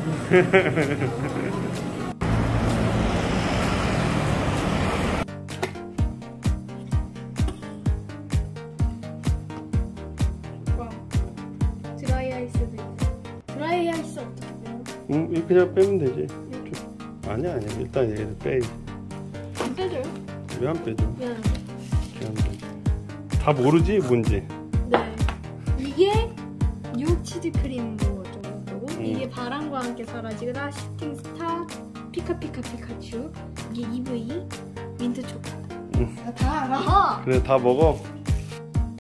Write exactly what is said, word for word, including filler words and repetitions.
드라이 아이스도 있어. 드라이 아이스 어떻게 빼요? 음, 이거 그냥 빼면 되지. 이렇게. 아니야, 아니야. 일단 얘를 빼야지. 안 빼줘요? 왜 안 빼줘? 미안해. 다 모르지, 뭔지. 네. 이게 뉴욕 치즈 크림 거죠. 음. 이게 바람과 함께 사라지다, 슈팅 스타, 피카피카 피카츄, 이게 이브이, 민트 초코. 음. 다 알아. 그래, 다 먹어.